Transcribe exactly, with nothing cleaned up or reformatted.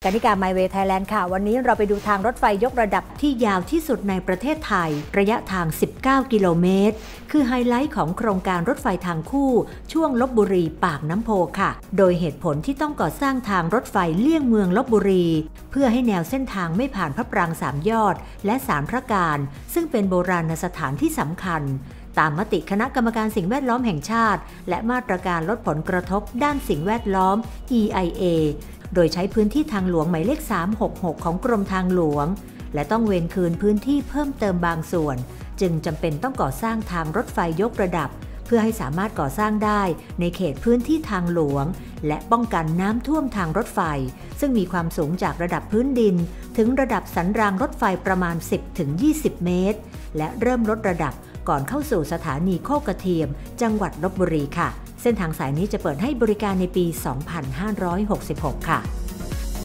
กนิกา My Way Thailand ค่ะวันนี้เราไปดูทางรถไฟยกระดับที่ยาวที่สุดในประเทศไทยระยะทางสิบเก้ากิโลเมตรคือไฮไลท์ของโครงการรถไฟทางคู่ช่วงลพบุรีปากน้ำโพค่ะโดยเหตุผลที่ต้องก่อสร้างทางรถไฟเลี่ยงเมืองลพบุรีเพื่อให้แนวเส้นทางไม่ผ่านพระปรางสามยอดและศาลพระการซึ่งเป็นโบราณสถานที่สำคัญตามมติคณะกรรมการสิ่งแวดล้อมแห่งชาติและมาตรการลดผลกระทบด้านสิ่งแวดล้อม อี ไอ เอ โดยใช้พื้นที่ทางหลวงหมายเลขสามหกหกของกรมทางหลวงและต้องเว้นคืนพื้นที่เพิ่มเติมบางส่วนจึงจำเป็นต้องก่อสร้างทางรถไฟยกระดับเพื่อให้สามารถก่อสร้างได้ในเขตพื้นที่ทางหลวงและป้องกันน้ำท่วมทางรถไฟซึ่งมีความสูงจากระดับพื้นดินถึงระดับสันรางรถไฟประมาณ สิบถึงยี่สิบ เมตรและเริ่มลดระดับก่อนเข้าสู่สถานีโคกระเทียมจังหวัดลพบุรีค่ะเส้นทางสายนี้จะเปิดให้บริการในปี สองพันห้าร้อยหกสิบหก ค่ะ